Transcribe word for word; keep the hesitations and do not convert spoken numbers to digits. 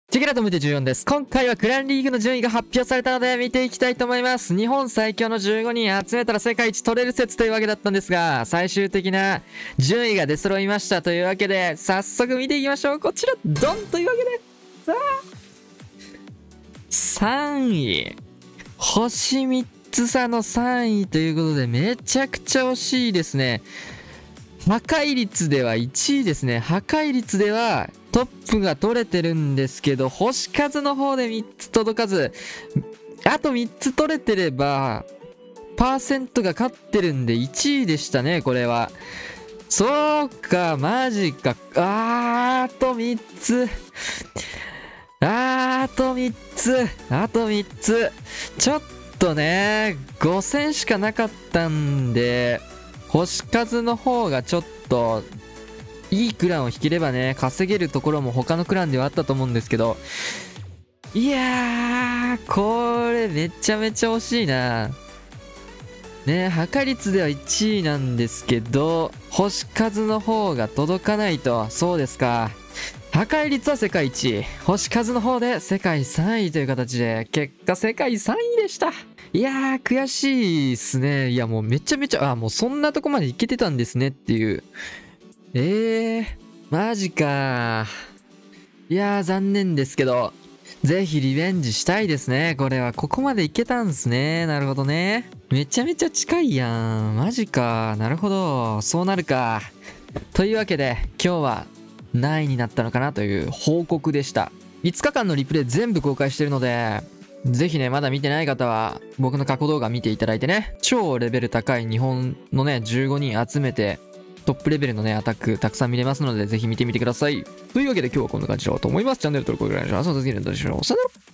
チェケラとムテじゅうよんです。今回はクランリーグの順位が発表されたので見ていきたいと思います。日本最強のじゅうごにん集めたら世界一取れる説というわけだったんですが、最終的な順位が出揃いましたというわけで、早速見ていきましょう。こちら、ドンというわけで、さんい。星みっつ差のさんいということで、めちゃくちゃ惜しいですね。破壊率ではいちいですね。破壊率ではトップが取れてるんですけど、星数の方でみっつ届かず、あとみっつ取れてれば、パーセントが勝ってるんでいちいでしたね、これは。そうか、マジか。あー、あとみっつ。あー、あとみっつ。あとみっつ。ちょっとね、ご戦しかなかったんで、星数の方がちょっといいクランを引ければね、稼げるところも他のクランではあったと思うんですけど、いやー、これめちゃめちゃ惜しいな。ね、破壊率ではいちいなんですけど、星数の方が届かないと。そうですか。破壊率は世界一、星数の方で世界さんいという形で、結果世界さんいでした。いやー、悔しいっすね。いや、もうめちゃめちゃ、あ、もうそんなとこまでいけてたんですねっていう。えー、マジかー。いやー、残念ですけど、ぜひリベンジしたいですね。これは、ここまでいけたんすね。なるほどね。めちゃめちゃ近いやん。マジか。なるほど。そうなるか。というわけで、今日は何位になったのかなという報告でした。いつかかんのリプレイ全部公開してるので、ぜひね、まだ見てない方は、僕の過去動画見ていただいてね、超レベル高い日本のね、じゅうごにん集めて、トップレベルのね、アタックたくさん見れますので、ぜひ見てみてください。というわけで今日はこんな感じだと思います。チャンネル登録お願いします。また次の動画でお会いしましょう。さよなら。